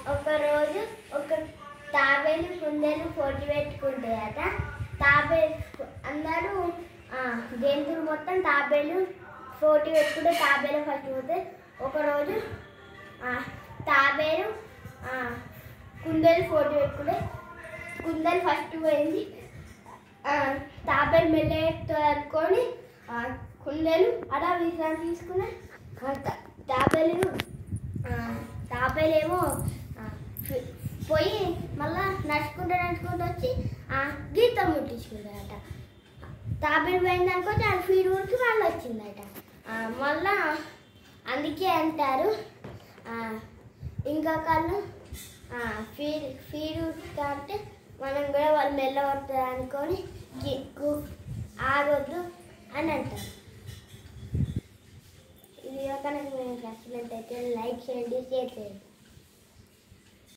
ఒకరోజు ఒక తాబేలు కుందేలు పోటీ పెట్టుకుంటాయట. తాబేలు అందరూ జంతువులు మొత్తం తాబేలు పోటీ పెట్టుకుంటే తాబేలు ఫస్ట్ పోతే ఒకరోజు తాబేలు కుందేలు పోటీ పెట్టుకుంటే కుందేలు ఫస్ట్ పోయింది. తాబేలు మెల్ల ఎత్తుంది అనుకొని కుందేలు అలా విశ్రాంతి తీసుకుని తాబేలేమో పోయి మళ్ళా నడుచుకుంటూ వచ్చి గీత ముట్టించుకుంటాడట. తాబేలు పోయిందనుకో చాలా ఫీడ్ ఊరికి మళ్ళీ వచ్చిందట. మళ్ళా అందుకే అంటారు ఇంకా కళ్ళు ఫీడ్ అంటే మనం కూడా వాళ్ళు మెల్లబడుతుంది అనుకొని ఆగొద్దు అని అంటారు. ఇది కనుక మేము నచ్చినట్టయితే లైక్ చేయండి, షేర్ చేయండి.